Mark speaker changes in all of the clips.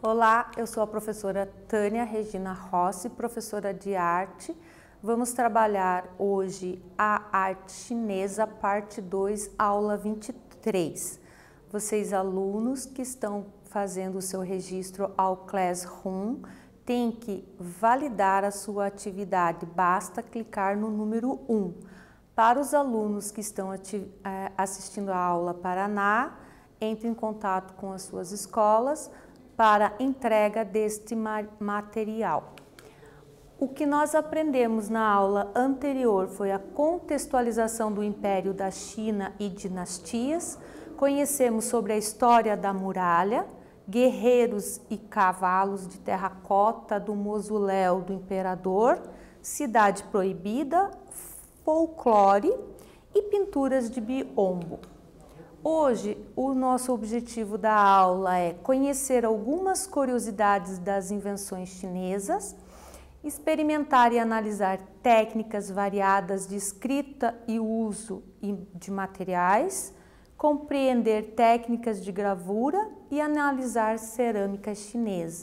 Speaker 1: Olá, eu sou a professora Tânia Regina Rossi, professora de arte. Vamos trabalhar hoje a arte chinesa, parte 2, aula 23. Vocês, alunos que estão fazendo o seu registro ao Classroom, têm que validar a sua atividade, basta clicar no número 1. Para os alunos que estão assistindo a aula Paraná, entre em contato com as suas escolas para entrega deste material. O que nós aprendemos na aula anterior foi a contextualização do Império da China e dinastias, conhecemos sobre a história da muralha, guerreiros e cavalos de terracota do mausoléu do imperador, cidade proibida, folclore e pinturas de biombo. Hoje, o nosso objetivo da aula é conhecer algumas curiosidades das invenções chinesas, experimentar e analisar técnicas variadas de escrita e uso de materiais, compreender técnicas de gravura e analisar cerâmica chinesa.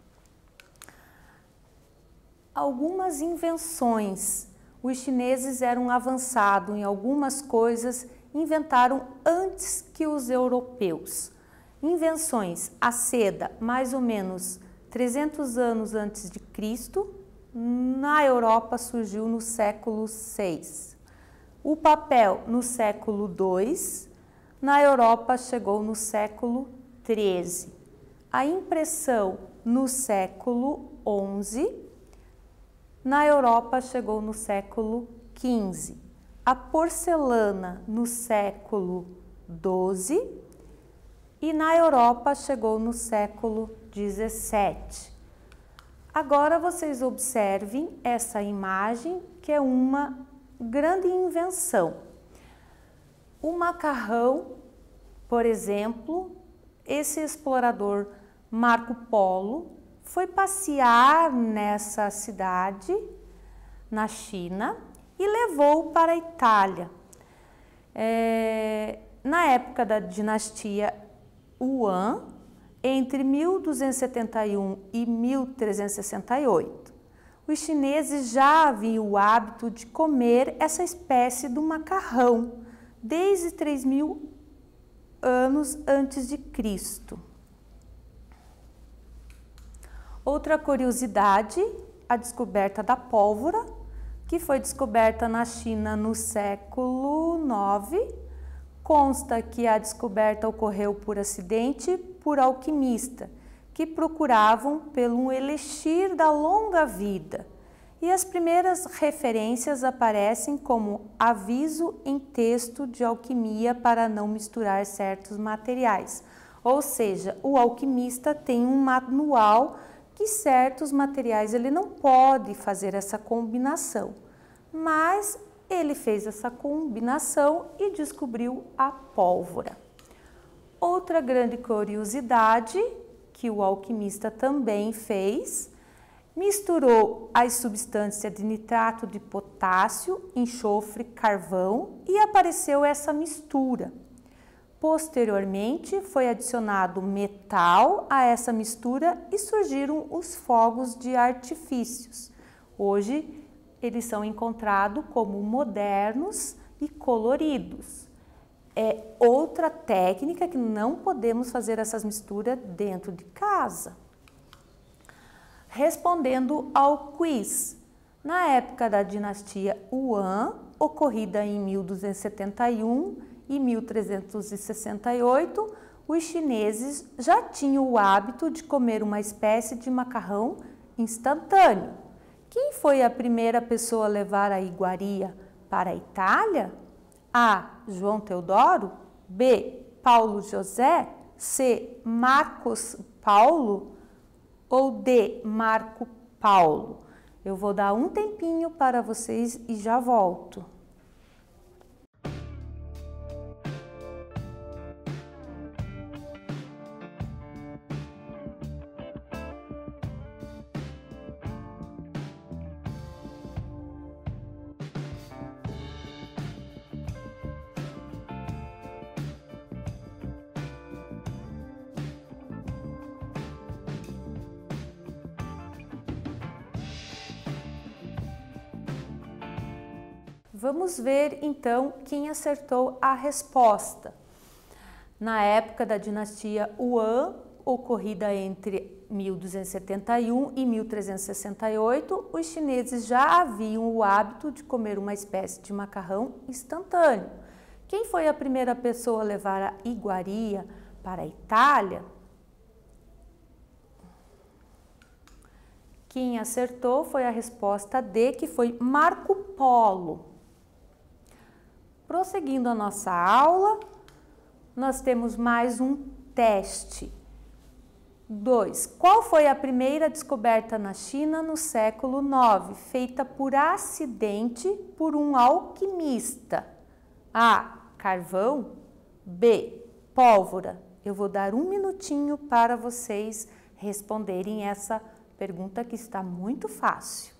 Speaker 1: Algumas invenções. Os chineses eram avançados em algumas coisas, inventaram antes que os europeus. Invenções: a seda, mais ou menos 300 anos antes de Cristo, na Europa surgiu no século VI. O papel no século II, na Europa chegou no século XIII. A impressão no século XI, na Europa chegou no século XV. A porcelana no século XII e na Europa chegou no século XVII. Agora vocês observem essa imagem, que é uma grande invenção. O macarrão, por exemplo, esse explorador Marco Polo foi passear nessa cidade, na China, e levou para a Itália. Na época da dinastia Yuan, entre 1271 e 1368, os chineses já haviam o hábito de comer essa espécie de macarrão desde 3000 anos antes de Cristo. Outra curiosidade, a descoberta da pólvora, que foi descoberta na China no século IX. Consta que a descoberta ocorreu por acidente por alquimistas, que procuravam pelo elixir da longa vida. E as primeiras referências aparecem como aviso em texto de alquimia para não misturar certos materiais. Ou seja, o alquimista tem um manual que certos materiais ele não pode fazer essa combinação, mas ele fez essa combinação e descobriu a pólvora. Outra grande curiosidade que o alquimista também fez, misturou as substâncias de nitrato de potássio, enxofre, carvão e apareceu essa mistura. Posteriormente, foi adicionado metal a essa mistura e surgiram os fogos de artifícios. Hoje, eles são encontrados como modernos e coloridos. É outra técnica que não podemos fazer essas misturas dentro de casa. Respondendo ao quiz, na época da dinastia Yuan, ocorrida em 1271 e 1368, os chineses já tinham o hábito de comer uma espécie de macarrão instantâneo. Quem foi a primeira pessoa a levar a iguaria para a Itália? A. João Teodoro, B. Paulo José, C. Marcos Paulo ou D. Marco Paulo? Eu vou dar um tempinho para vocês e já volto. Vamos ver então quem acertou a resposta. Na época da dinastia Yuan, ocorrida entre 1271 e 1368, os chineses já haviam o hábito de comer uma espécie de macarrão instantâneo. Quem foi a primeira pessoa a levar a iguaria para a Itália? Quem acertou foi a resposta D, que foi Marco Polo. Prosseguindo a nossa aula, nós temos mais um teste. 2. Qual foi a primeira descoberta na China no século IX, feita por acidente por um alquimista? A. Carvão. B. Pólvora. Eu vou dar um minutinho para vocês responderem essa pergunta que está muito fácil.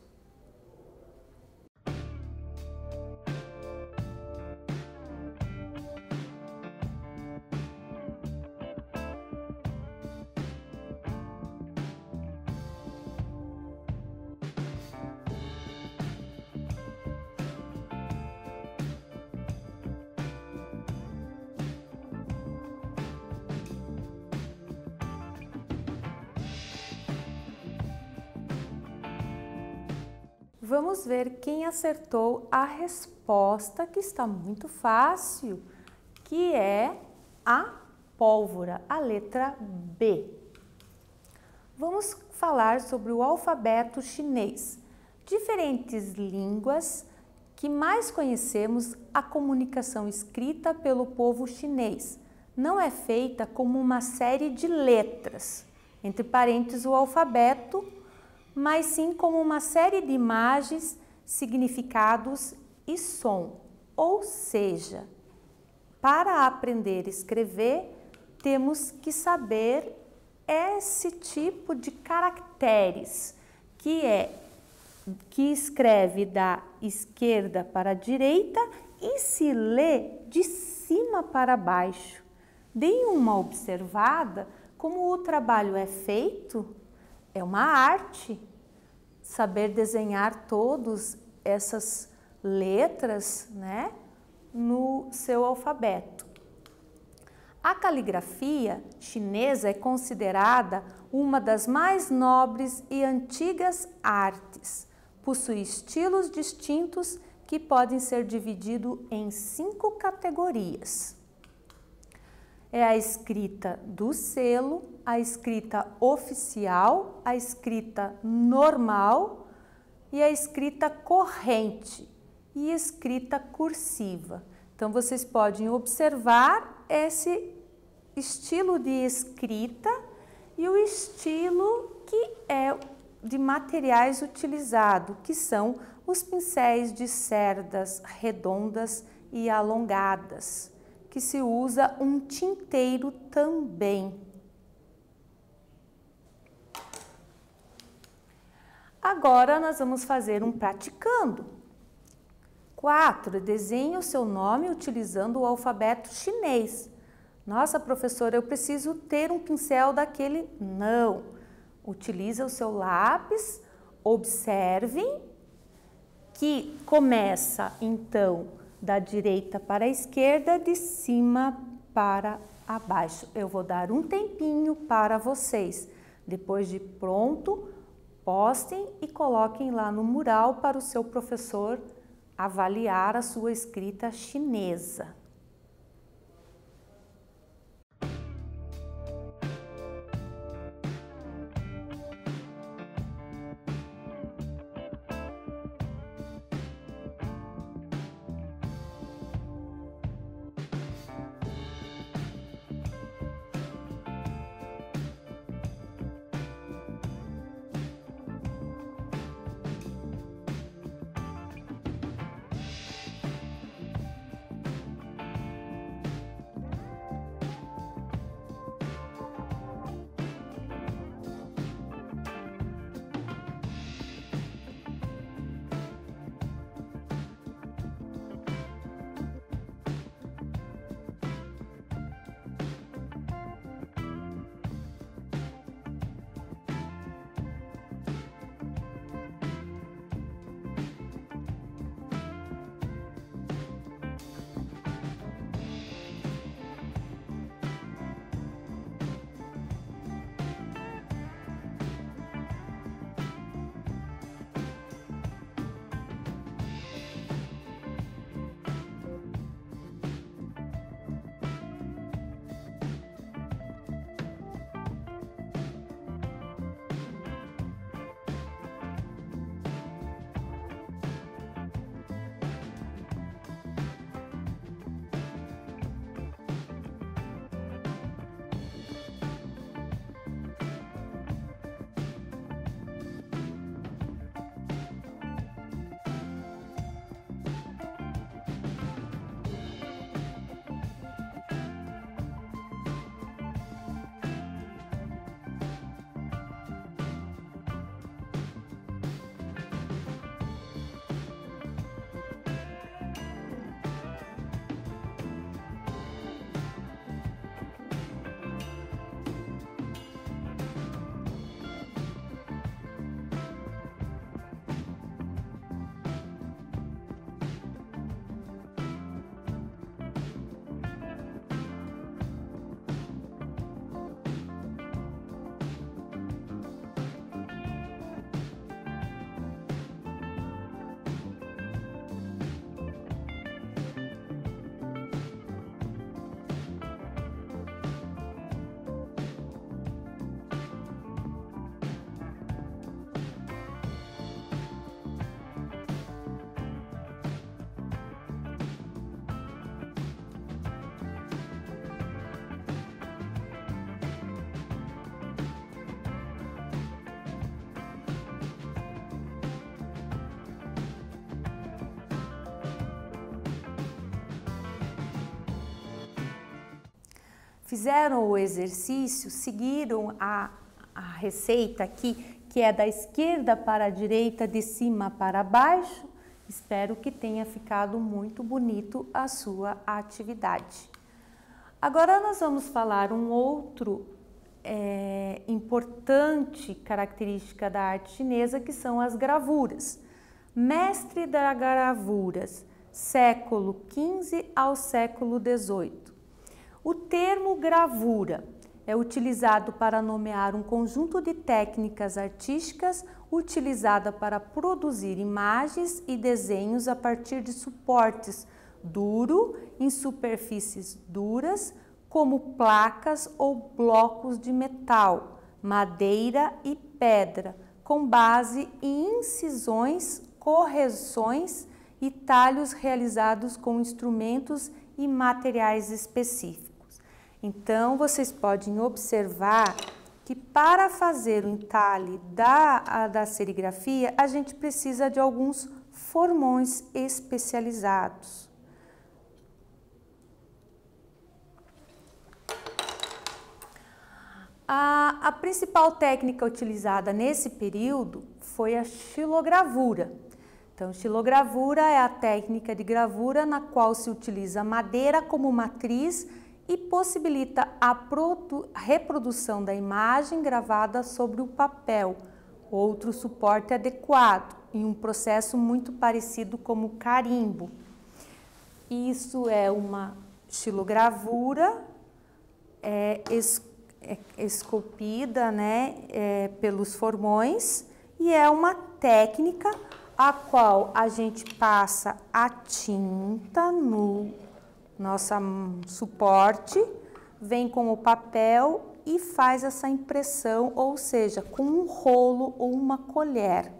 Speaker 1: Vamos ver quem acertou a resposta, que está muito fácil, que é a pólvora, a letra B. Vamos falar sobre o alfabeto chinês. Diferentes línguas que mais conhecemos, a comunicação escrita pelo povo chinês não é feita como uma série de letras, entre parênteses o alfabeto, mas sim como uma série de imagens, significados e som. Ou seja, para aprender a escrever, temos que saber esse tipo de caracteres, que escreve da esquerda para a direita e se lê de cima para baixo. Deem uma observada como o trabalho é feito. É uma arte saber desenhar todas essas letras, né, no seu alfabeto. A caligrafia chinesa é considerada uma das mais nobres e antigas artes. Possui estilos distintos que podem ser divididos em 5 categorias. É a escrita do selo, a escrita oficial, a escrita normal e a escrita corrente e escrita cursiva. Então, vocês podem observar esse estilo de escrita e o estilo que é de materiais utilizados, que são os pincéis de cerdas redondas e alongadas, que se usa um tinteiro também. Agora nós vamos fazer um praticando. 4. Desenhe o seu nome utilizando o alfabeto chinês. Nossa, professora, eu preciso ter um pincel daquele. Não. Utilize o seu lápis, observem que começa então da direita para a esquerda, de cima para abaixo. Eu vou dar um tempinho para vocês. Depois de pronto, postem e coloquem lá no mural para o seu professor avaliar a sua escrita chinesa. fizeram o exercício, seguiram a receita aqui, que é da esquerda para a direita, de cima para baixo, espero que tenha ficado muito bonito a sua atividade. Agora nós vamos falar um outro importante característica da arte chinesa, que são as gravuras. Mestre das gravuras, século XV ao século XVIII. O termo gravura é utilizado para nomear um conjunto de técnicas artísticas utilizada para produzir imagens e desenhos a partir de suportes duro em superfícies duras, como placas ou blocos de metal, madeira e pedra, com base em incisões, correções e talhos realizados com instrumentos e materiais específicos. Então, vocês podem observar que para fazer o entalhe da serigrafia, a gente precisa de alguns formões especializados. A principal técnica utilizada nesse período foi a xilogravura. Então, xilogravura é a técnica de gravura na qual se utiliza madeira como matriz e possibilita a reprodução da imagem gravada sobre o papel, outro suporte adequado, em um processo muito parecido com o carimbo. Isso é uma xilogravura esculpida, pelos formões, e é uma técnica a qual a gente passa a tinta no nosso suporte, vem com o papel e faz essa impressão, ou seja, com um rolo ou uma colher.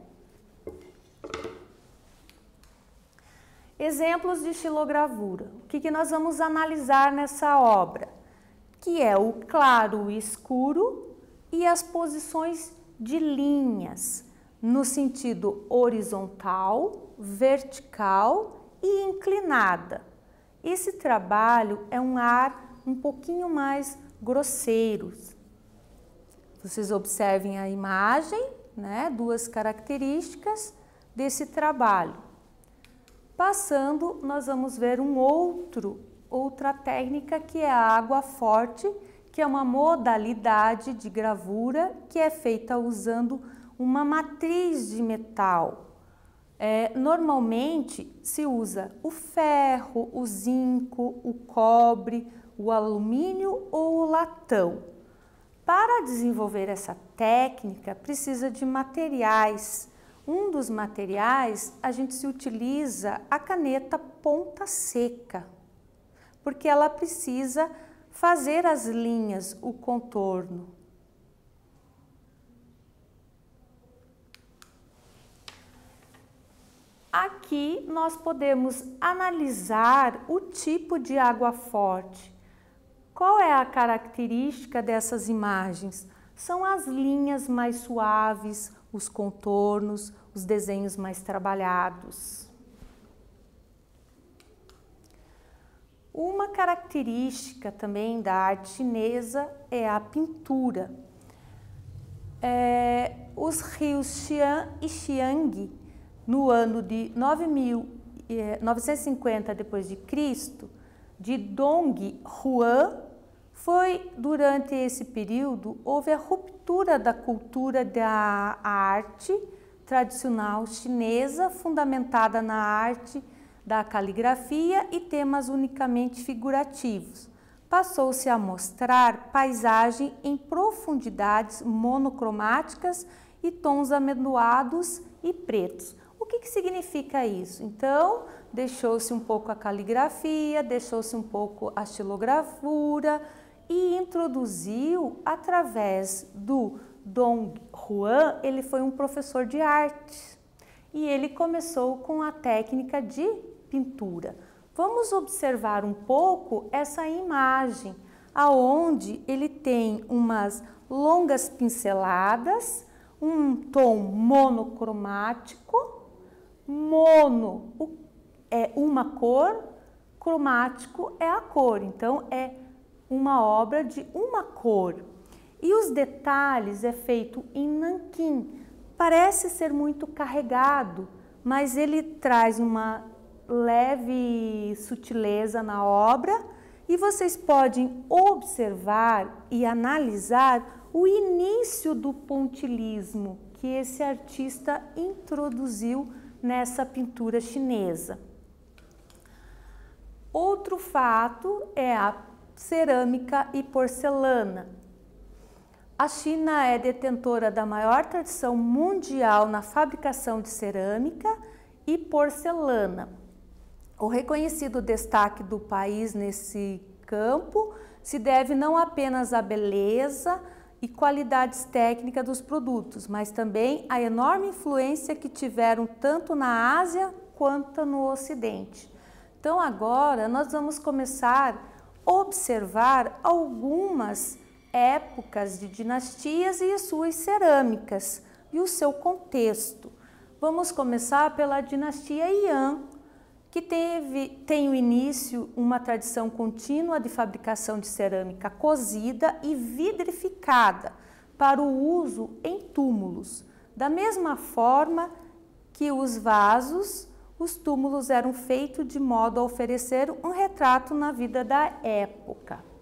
Speaker 1: Exemplos de xilogravura. O que nós vamos analisar nessa obra? Que é o claro, o escuro e as posições de linhas no sentido horizontal, vertical e inclinada. Esse trabalho é um ar um pouquinho mais grosseiro. Vocês observem a imagem, duas características desse trabalho. Passando, nós vamos ver outra técnica, que é a água forte, que é uma modalidade de gravura que é feita usando uma matriz de metal. Normalmente se usa o ferro, o zinco, o cobre, o alumínio ou o latão. Para desenvolver essa técnica, precisa de materiais. Um dos materiais, a gente se utiliza a caneta ponta seca, porque ela precisa fazer as linhas, o contorno. Aqui nós podemos analisar o tipo de água forte. Qual é a característica dessas imagens? São as linhas mais suaves, os contornos, os desenhos mais trabalhados. Uma característica também da arte chinesa é a pintura. Os rios Xian e Xiang, no ano de 950 d.C., de Dong Huan, durante esse período, houve a ruptura da cultura da arte tradicional chinesa, fundamentada na arte da caligrafia e temas unicamente figurativos. Passou-se a mostrar paisagem em profundidades monocromáticas e tons amendoados e pretos. O que significa isso? Então, deixou-se um pouco a caligrafia, deixou-se um pouco a xilogravura e introduziu, através do Dong Huan, ele foi um professor de arte e ele começou com a técnica de pintura. Vamos observar um pouco essa imagem, aonde ele tem umas longas pinceladas, um tom monocromático. Mono é uma cor, cromático é a cor, então é uma obra de uma cor. E os detalhes é feito em nanquim. Parece ser muito carregado, mas ele traz uma leve sutileza na obra e vocês podem observar e analisar o início do pontilhismo que esse artista introduziu nessa pintura chinesa. Outro fato é a cerâmica e porcelana. A China é detentora da maior tradição mundial na fabricação de cerâmica e porcelana. O reconhecido destaque do país nesse campo se deve não apenas à beleza e qualidades técnicas dos produtos, mas também à enorme influência que tiveram tanto na Ásia quanto no Ocidente. Então agora nós vamos começar a observar algumas épocas de dinastias e suas cerâmicas e o seu contexto. Vamos começar pela dinastia Yuan, que tem o início uma tradição contínua de fabricação de cerâmica cozida e vidrificada para o uso em túmulos. Da mesma forma que os vasos, os túmulos eram feitos de modo a oferecer um retrato na vida da época.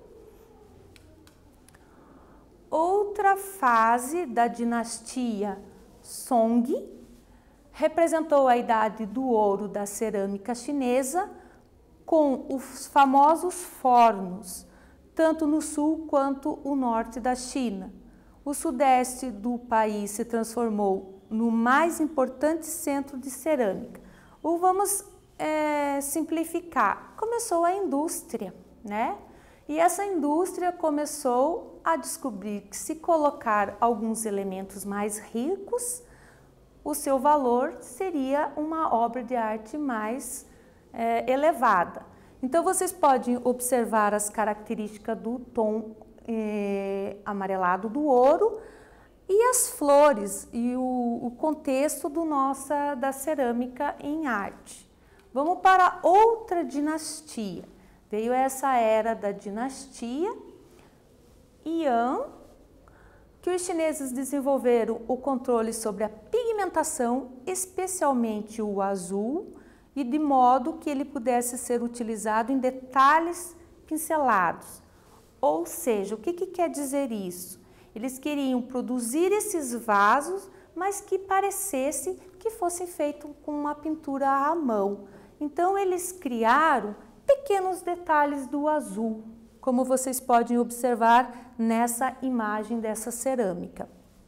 Speaker 1: Outra fase da dinastia Song representou a idade do ouro da cerâmica chinesa com os famosos fornos, tanto no sul quanto o norte da China. O sudeste do país se transformou no mais importante centro de cerâmica. Ou vamos simplificar, começou a indústria, né? E essa indústria começou a descobrir que se colocar alguns elementos mais ricos, o seu valor seria uma obra de arte mais elevada. Então vocês podem observar as características do tom amarelado do ouro e as flores e o contexto da cerâmica em arte. Vamos para outra dinastia. Veio essa era da dinastia Yuan, que os chineses desenvolveram o controle sobre a pigmentação, especialmente o azul, e de modo que ele pudesse ser utilizado em detalhes pincelados. Ou seja, o que quer dizer isso? Eles queriam produzir esses vasos, mas que parecesse que fossem feitos com uma pintura à mão. Então eles criaram pequenos detalhes do azul, como vocês podem observar nessa imagem dessa cerâmica.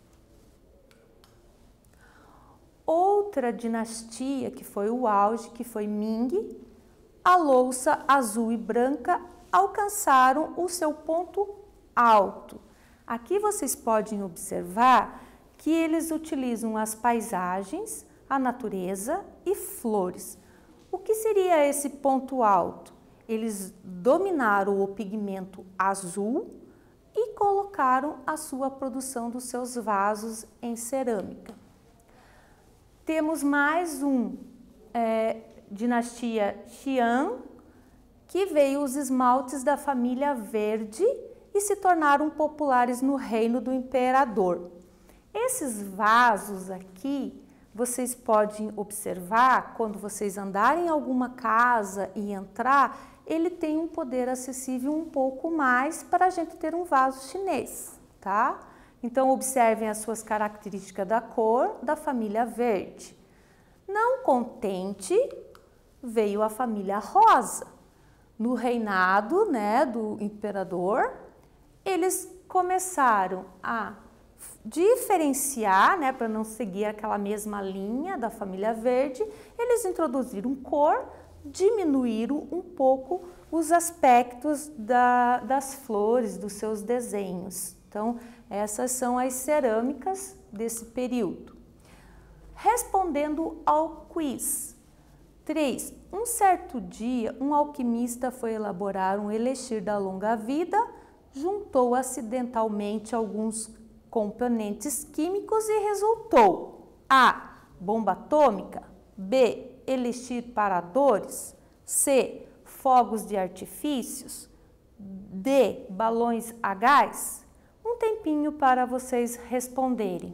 Speaker 1: Outra dinastia que foi o auge, que foi Ming, a louça azul e branca alcançaram o seu ponto alto. Aqui vocês podem observar que eles utilizam as paisagens, a natureza e flores. O que seria esse ponto alto? Eles dominaram o pigmento azul e colocaram a sua produção dos seus vasos em cerâmica. Temos mais dinastia Xian, que veio os esmaltes da família verde e se tornaram populares no reino do imperador. Esses vasos aqui, vocês podem observar, quando vocês andarem em alguma casa e entrar, ele tem um poder acessível um pouco mais para a gente ter um vaso chinês, tá? Então, observem as suas características da cor da família verde. Não contente, veio a família rosa. No reinado, né, do imperador, eles começaram a diferenciar, né, para não seguir aquela mesma linha da família verde, eles introduziram cor, diminuíram um pouco os aspectos das flores, dos seus desenhos. Então, essas são as cerâmicas desse período. Respondendo ao quiz. 3. Um certo dia, um alquimista foi elaborar um elixir da longa vida, juntou acidentalmente alguns componentes químicos e resultou A. Bomba atômica, B. Elixir para dores, C. Fogos de artifícios, D, balões a gás? Um tempinho para vocês responderem.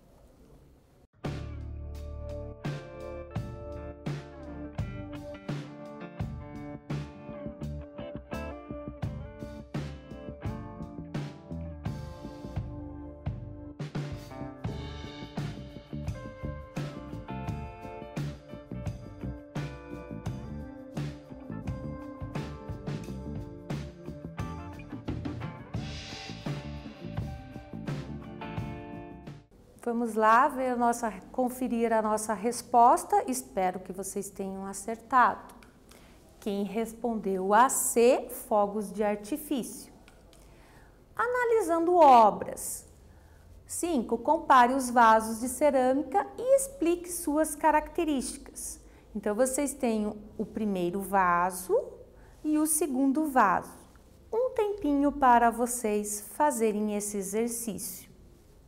Speaker 1: Vamos lá conferir a nossa resposta. Espero que vocês tenham acertado. Quem respondeu a C, fogos de artifício. Analisando obras. 5. Compare os vasos de cerâmica e explique suas características. Então, vocês têm o primeiro vaso e o segundo vaso. Um tempinho para vocês fazerem esse exercício.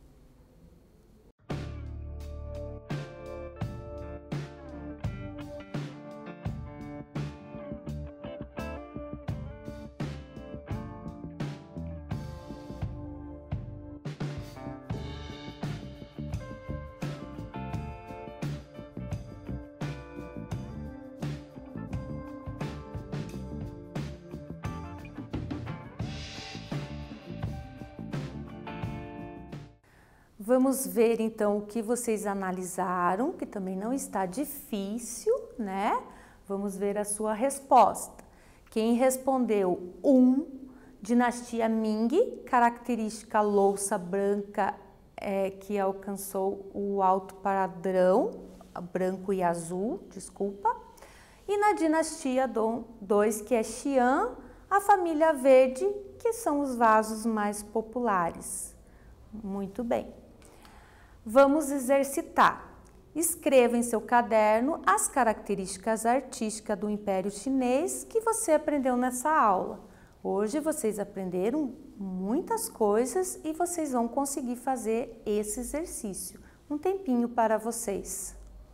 Speaker 1: Vamos ver então o que vocês analisaram, que também não está difícil, né? Vamos ver a sua resposta. Quem respondeu 1, dinastia Ming, característica louça branca que alcançou o alto padrão, branco e azul, desculpa. E na dinastia 2, que é Xi'an, a família verde, que são os vasos mais populares. Muito bem. Vamos exercitar. Escreva em seu caderno as características artísticas do Império Chinês que você aprendeu nessa aula. Hoje vocês aprenderam muitas coisas e vocês vão conseguir fazer esse exercício. Um tempinho para vocês.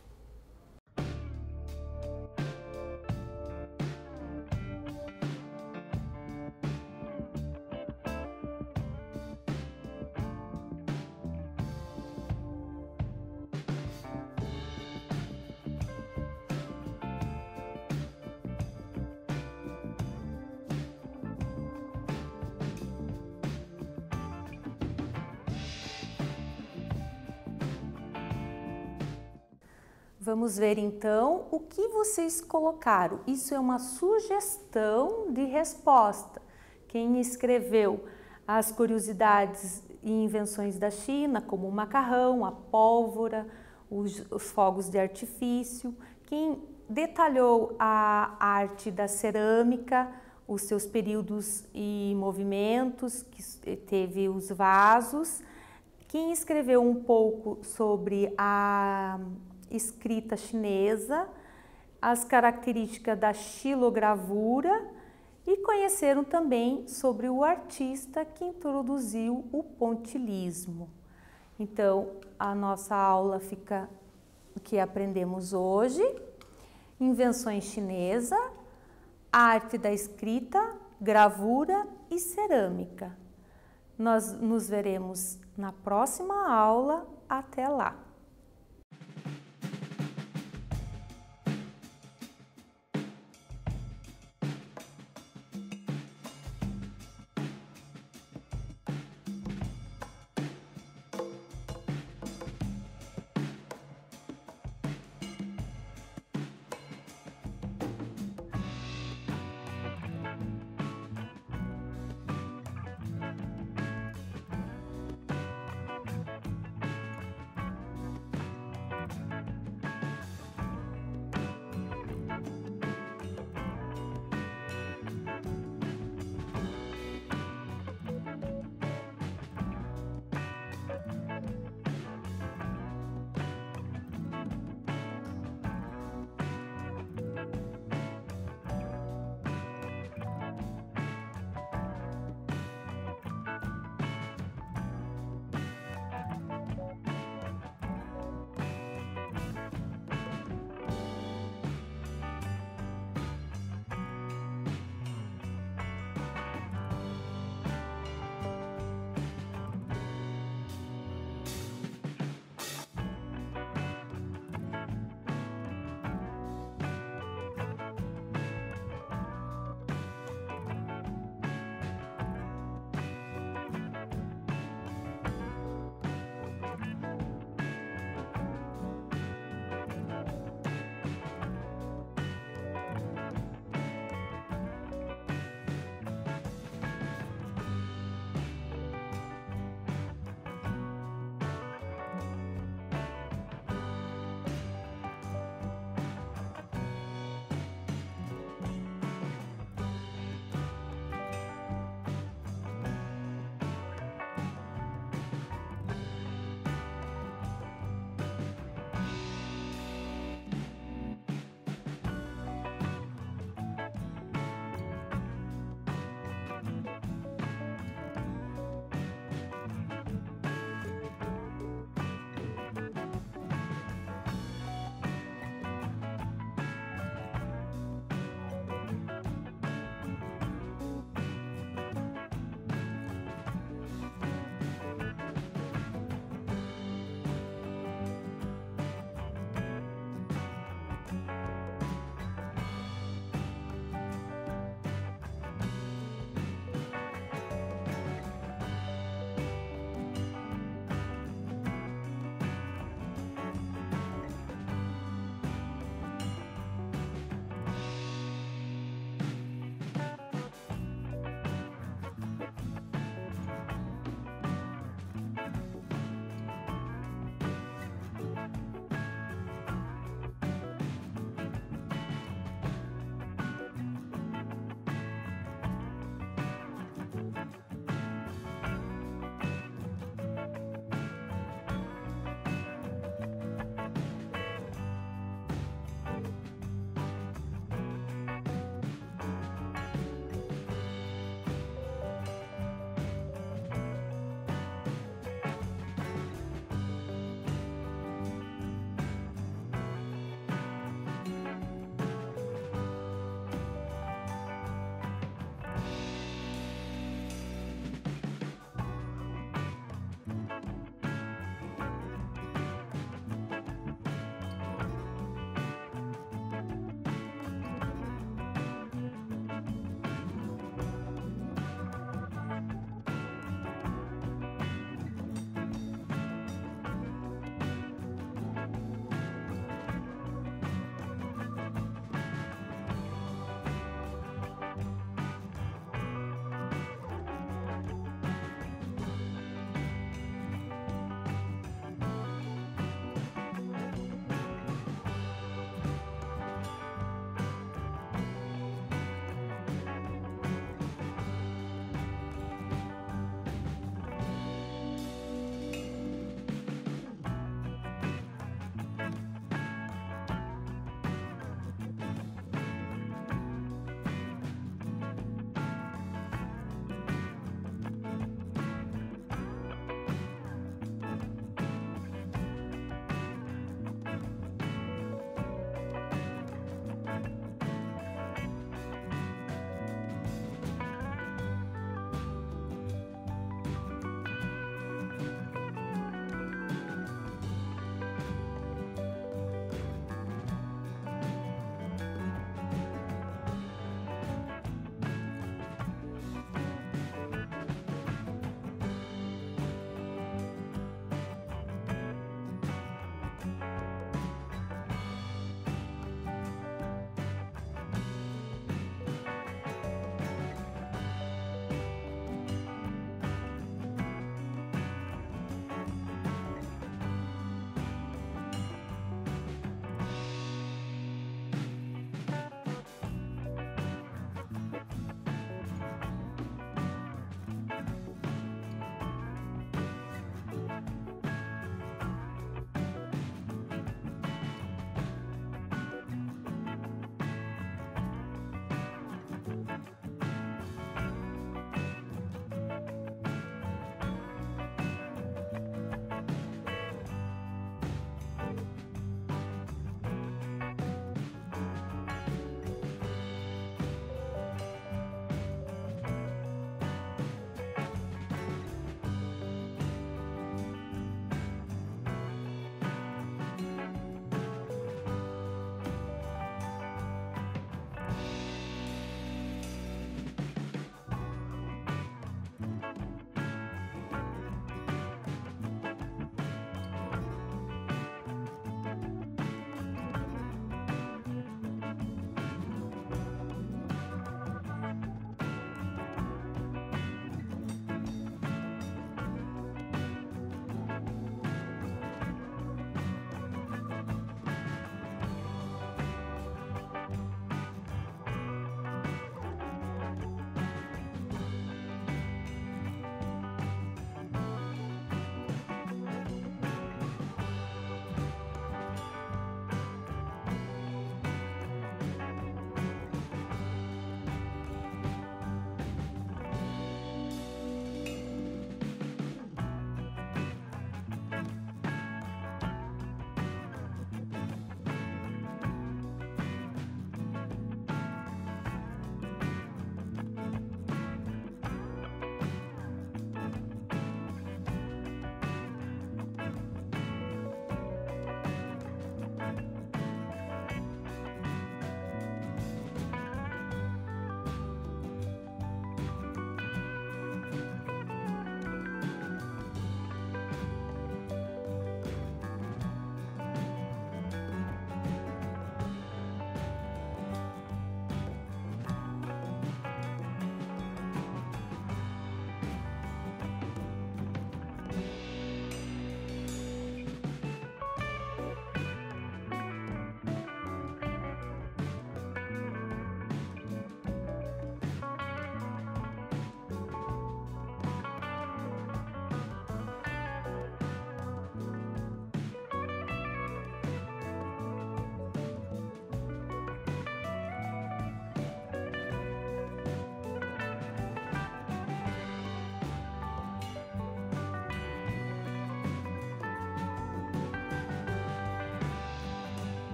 Speaker 1: Vamos ver então o que vocês colocaram. Isso é uma sugestão de resposta. Quem escreveu as curiosidades e invenções da China, como o macarrão, a pólvora, os fogos de artifício. Quem detalhou a arte da cerâmica, os seus períodos e movimentos, que teve os vasos. Quem escreveu um pouco sobre a escrita chinesa, as características da xilogravura e conheceram também sobre o artista que introduziu o pontilhismo. Então, a nossa aula fica o que aprendemos hoje: invenções chinesas, arte da escrita, gravura e cerâmica. Nós nos veremos na próxima aula. Até lá!